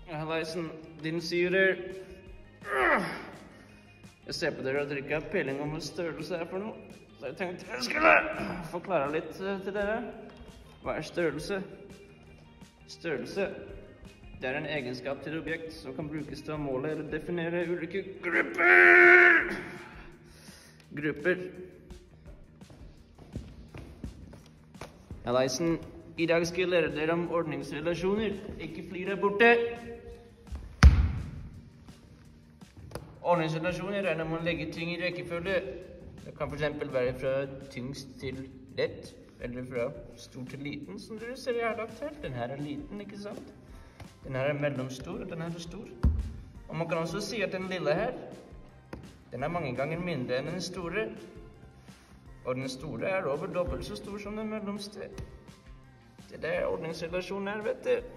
Hallaisen, din syrer. Jeg ser på dere og dere ikke har peiling om hva størrelse er for noe. Så jeg tenkte jeg skulle forklare litt til dere. Hva er størrelse? Størrelse, det er en egenskap til et objekt som kan brukes til å måle eller definere ulike grupper. Hallaisen, i dag skal jeg lære dere om ordningsrelasjoner. Ikke fly der borte. Ordningsrelasjoner er når man legger ting i rekkefølge. Det kan for eksempel være fra tyngst til lett, eller fra stor til liten, som dere ser jeg har lagt her. Den her er liten, ikke sant? Den her er mellomstor, og den her er stor. Og man kan også si at den lille her, den er mange ganger mindre enn den store. Og den store er over dobbelt så stor som den mellomste. Det der ordningsrelasjonen er, vet du.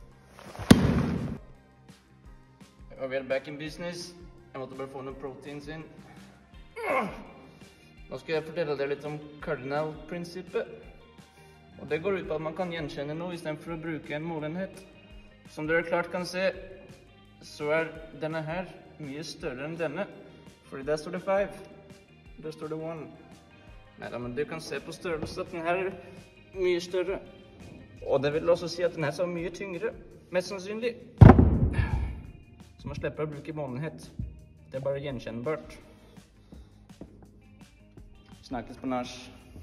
Og vi er back in business. Jeg måtte bare få noen proteins inn. Nå skal jeg fortelle dere litt om cardinal-prinsippet. Og det går ut på at man kan gjenkjenne noe i stedet for å bruke en målenhet. Som dere klart kan se, så er denne her mye større enn denne. Fordi der står det 5. Der står det 1. Neida, men du kan se på størrelse at den her er mye større. Og det vil også si at den her er mye tyngre, mest sannsynlig. Så man slipper å bruke målenhet. Det er bare gjenkjennbart. Snakkes på nach.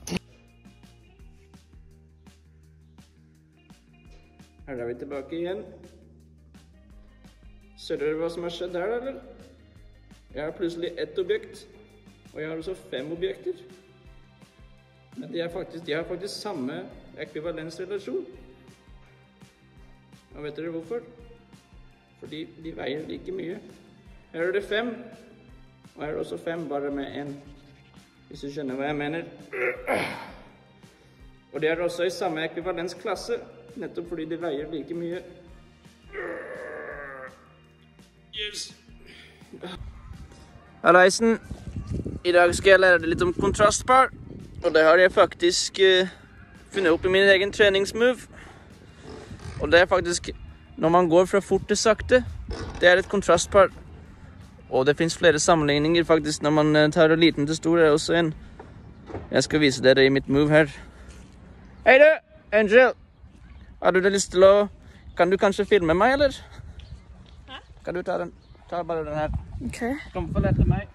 Her er vi tilbake igjen. Ser dere hva som har skjedd her, eller? Jeg har plutselig ett objekt, og jeg har også 5 objekter. Men de har faktisk samme ekvivalensrelasjon. Og vet dere hvorfor? Fordi de veier like mye. Her er det 5, og her er også 5, bare med 1. Hvis du skjønner hva jeg mener. Og de er også i samme ekvivalensklasse, nettopp fordi de veier like mye. Yes. Hallaisen, i dag skal jeg lære deg litt om kontrastpar. Og det har jeg faktisk funnet opp i min egen treningsmove. Og det er faktisk, når man går fra fort til sakte, det er et kontrastpar. Og det finnes flere sammenligninger faktisk når man tar liten til stor, er også en. Jeg skal vise dere i mitt move her. Hei du, Angel! Har du lyst til å... Kan du kanskje filme meg, eller? Hæ? Kan du ta den? Ta bare den her. Ok. Kom for lett til meg.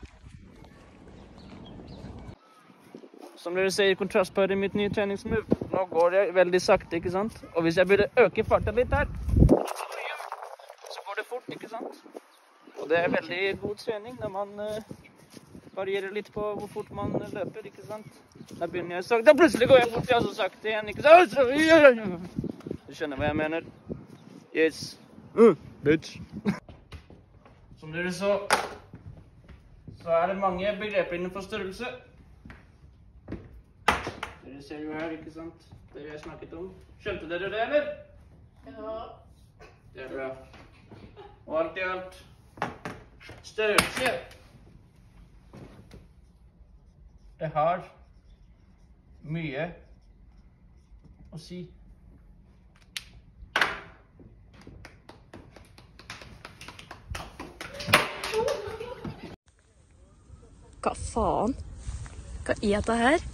Som dere ser i kontrastpar i mitt nye treningsmove. Nå går jeg veldig sakte, ikke sant? Og hvis jeg burde øke farten litt her, så går det fort, ikke sant? Og det er veldig god trening når man varierer litt på hvor fort man løper, ikke sant? Da begynner jeg sakte, da plutselig går jeg fort, ja, så sakte igjen, ikke sant? Du skjønner hva jeg mener? Yes. Bitch. Som dere så er det mange begreper innenfor størrelse. Dere ser jo her, ikke sant? Det jeg snakket om. Skjønte dere det, eller? Ja. Det er bra. Og alt i alt. Størrelse. Det har mye å si. Hva faen? Hva er det her?